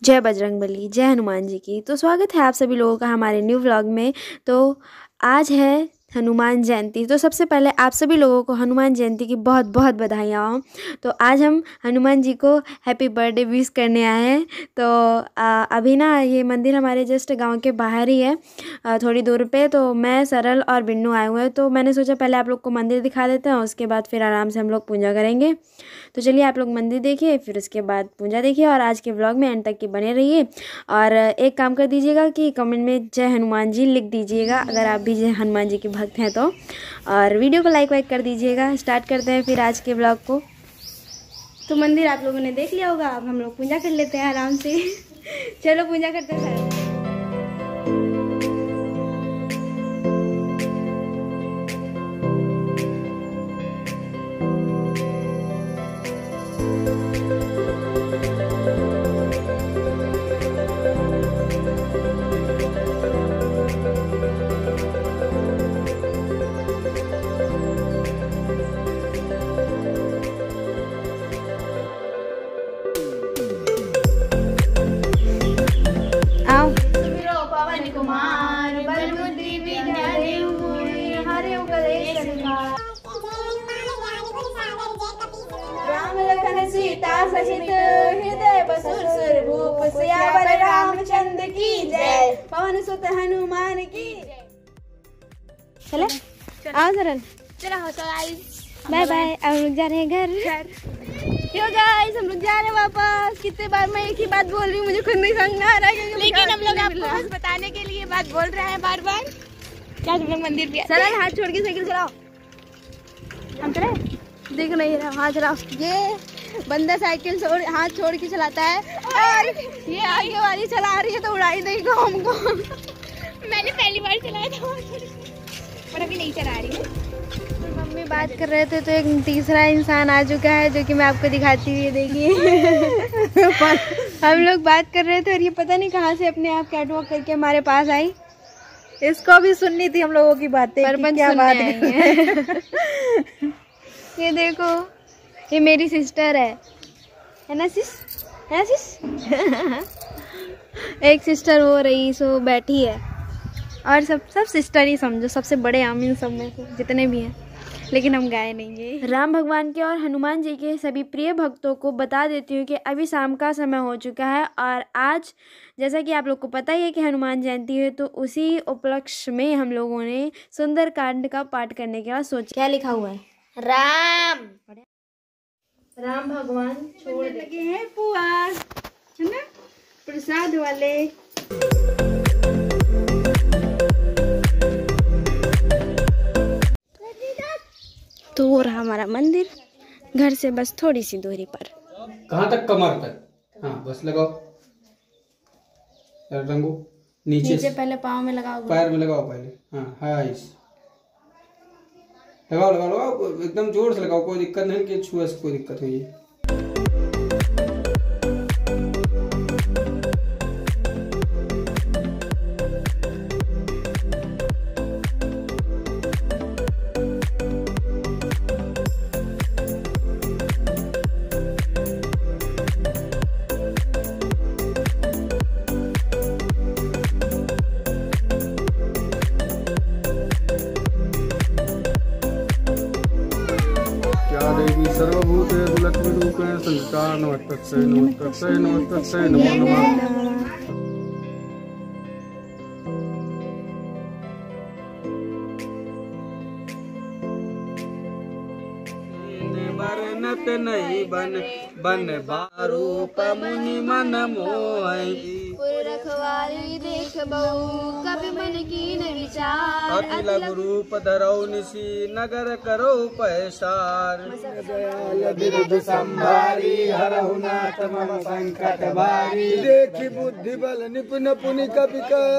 जय बजरंगबली, जय हनुमान जी की। तो स्वागत है आप सभी लोगों का हमारे न्यू व्लॉग में। तो आज है हनुमान जयंती। तो सबसे पहले आप सभी लोगों को हनुमान जयंती की बहुत बहुत बधाइयाँ हों। तो आज हम हनुमान जी को हैप्पी बर्थडे विश करने आए हैं। तो अभी ना ये मंदिर हमारे जस्ट गांव के बाहर ही है, थोड़ी दूर पे। तो मैं, सरल और बिन्नू आए हुए हैं। तो मैंने सोचा पहले आप लोग को मंदिर दिखा देते हैं, उसके बाद फिर आराम से हम लोग पूजा करेंगे। तो चलिए आप लोग मंदिर देखिए, फिर उसके बाद पूजा देखिए और आज के व्लॉग में एंड तक के बने रहिए। और एक काम कर दीजिएगा कि कमेंट में जय हनुमान जी लिख दीजिएगा अगर आप भी जय हनुमान जी के भक्त हैं तो। और वीडियो को लाइक वाइक कर दीजिएगा। स्टार्ट करते हैं फिर आज के व्लॉग को। तो मंदिर आप लोगों ने देख लिया होगा, अब हम लोग पूजा कर लेते हैं आराम से। चलो पूजा करते हैं। पवन कुमार बल बुद्धि विद्या देहु हरे उपदेश राम लखन सीता सहित हृदय बसुर सुरभूप सियावर रामचंद्र की जय। पवन सुत हनुमान की जय। चले आओ सरल, चलो गाइस, बाय बाय। अब लोग जा रहे हैं घर। यो गाइस, हम लोग जा रहे हैं वापस। कितने बार मैं एक ही बात बोल रही हूँ, मुझे खुद नहीं समझ में आ रहा है, लेकिन हम लोग आपको बस बताने के लिए बात बोल रहे हैं बार बार। क्या तुम लोग मंदिर भी सरल हाथ छोड़ के साइकिल चलाओ। हम चले, देख नहीं रहा, हाथ चलाओ। ये बंदा साइकिल हाथ छोड़ के चलाता है और ये आगे वाली चला रही है तो उड़ाई देगा हमको। मैंने पहली बार चलाया था और अभी नहीं चला रही है। मम्मी बात कर रहे थे तो एक तीसरा इंसान आ चुका है जो कि मैं आपको दिखाती हुई, देखिए। हम लोग बात कर रहे थे और ये पता नहीं कहाँ से अपने आप कैट वॉक करके हमारे पास आई। इसको भी सुननी थी हम लोगों की बातें, क्या बात है। ये देखो, ये मेरी सिस्टर है ना सिस, है ना सिस। एक सिस्टर हो रही सो बैठी है और सब सिस्टर ही समझो, सबसे बड़े हम इन सब में से जितने भी हैं, लेकिन हम गाए नहीं है। राम भगवान के और हनुमान जी के सभी प्रिय भक्तों को बता देती हूँ कि अभी शाम का समय हो चुका है और आज जैसा कि आप लोग को पता ही है कि हनुमान जयंती है, तो उसी उपलक्ष्य में हम लोगों ने सुंदर कांड का पाठ करने के बाद सोचा। क्या लिखा हुआ है? राम भगवान छोड़ लगे हैं पुआ, है ना, प्रसाद वाले। तो हो रहा हमारा मंदिर घर से बस थोड़ी सी दूरी पर। कहाँ तक? कमर तक। हाँ बस लगाओ, रंगो नीचे पहले पाँव में लगाओ, पैर में लगाओ पहले। हाँ हाइस लगाओ लगाओ लगाओ, एकदम जोर से लगाओ, कोई दिक्कत नहीं कि छुए से कोई दिक्कत हुई है। देवी सर्वभूतेषु लक्ष्मीरूपेण संस्था नमस्तस्यै नमस्तस्यै नमस्तस्यै नमो नमः। बरनत नहीं बन बन बारूप मुनि मन मोहि रखवाली देख बहु कभी मन की न विचार। अतिलघु रूप धरौ निशी नगर करो पैसार। दयाल बिरुद संभारी हरहु नाथ मम संकट भारी। देखी बुद्धि बल निपुण पुनि कपि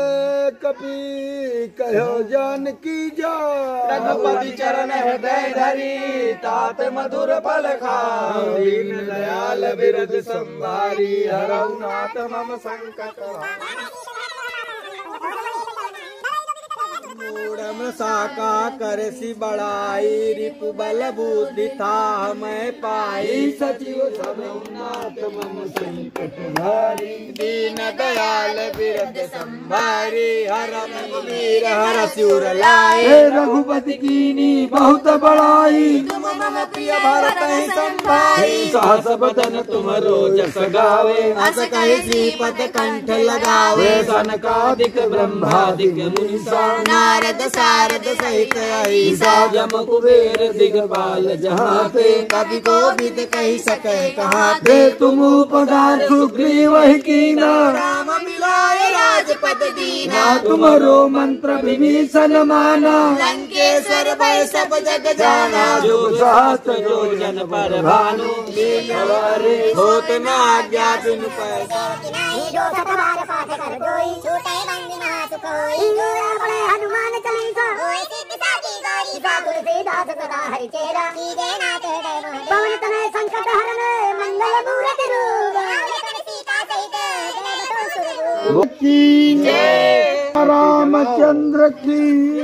कहो जान की जा। रघुपति चरण हृदय धरी तात मधुर फल खाओ। दीन दयाल बिरुद संभारी हरहु नाथ मम संकट। साका करसी बड़ाई, रिपु बल बुद्धि था मैं पाई, सचिव सब उन्नाथ मम संकट भारी, दीन दयाल बिरद संभारी, हर रघुवीर हर सिर लाए, रघुपति कीनी बहुत बड़ाई, तुम मम प्रिय भरत संभारी, सहस बदन तुम रोजस गावे, अस कहि श्रीपद कंठ लगावे, सनकादिक ब्रह्मादिक मुनीसा, नारद सारद सहित अहिसा, जम कुबेर दिगपाल जहाते, कवि कोविद कहि सकै कहाते, तुम उपकार सुग्रीव कीना, राम मिलाए राजपद दीना, तुमरो मंत्र विभीषण माना, लंकेश्वर भय सब जग जाना, जो सहस्त्र जो जन पर भानु, लीलवारे होत न आज्ञा बिनु पैसा, जो सतबार पाठ कर जोई, छूटे बंदी ना सुख होई, जो राम पढ़े हनुमान चालीसा, होई सिद्धि साखी गौरी सा, तुलसीदास सदा हरिचेरा, कीजे नाथ हृदय मोहि, पवन तनय संकट हरन, मंगल मूरति रूप, सीता सहित जय बतो सुरभूप की जय, रामचंद्र की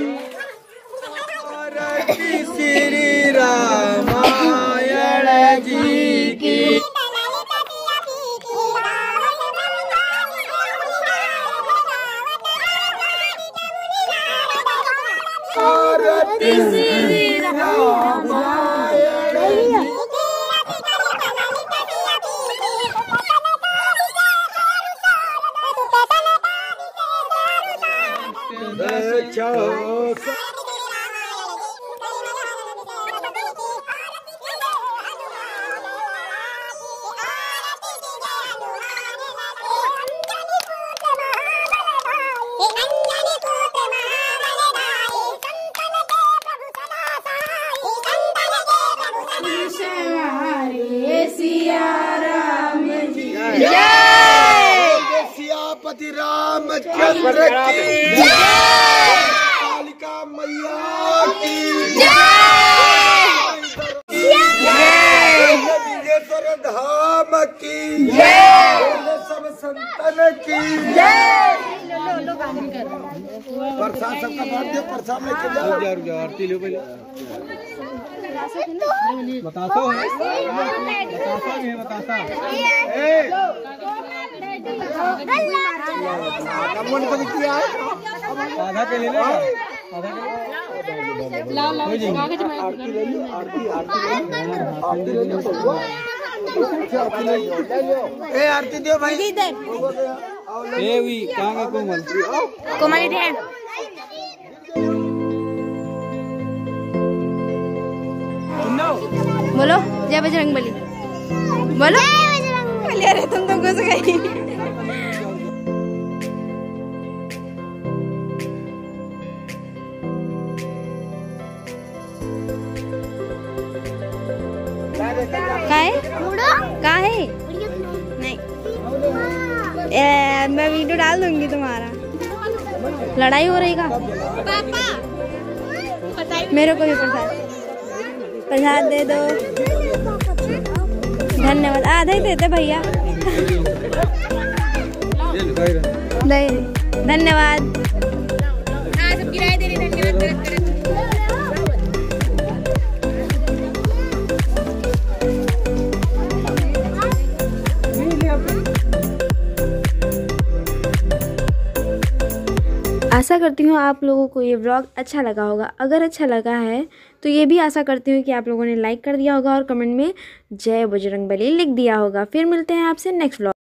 श्री रामायण जी की। सियापति रामचंद्र की जय, कालिका मैया की जय, विजेश्वर धाम की जय, सब संतन की जय। प्रसाद सबका बांट दो, प्रसाद लेके जाओ, आरती लो पहले, बतासा है, बतासा है, बतासा आधा के ले ले, आधा के लाओ लाओ, कागज में आरती ले लो, आरती ले लो, ए आरती दियो भाई, ए वी कहां है कोमल, कोमल इधर है। बोलो जय बजरंगबली, बोलो जय बजरंगबली। अरे तुम तो घुस गई। का है नहीं, मैं वीडियो डाल दूंगी तुम्हारा। लड़ाई हो रही का पापा, मेरे को भी प्रसाद दे दो, धन्यवाद। आधा ही देते भैया, धन्यवाद। सब किराए दे रही, धन्यवाद। आशा करती हूँ आप लोगों को ये व्लॉग अच्छा लगा होगा। अगर अच्छा लगा है तो ये भी आशा करती हूँ कि आप लोगों ने लाइक कर दिया होगा और कमेंट में जय बजरंगबली लिख दिया होगा। फिर मिलते हैं आपसे नेक्स्ट व्लॉग।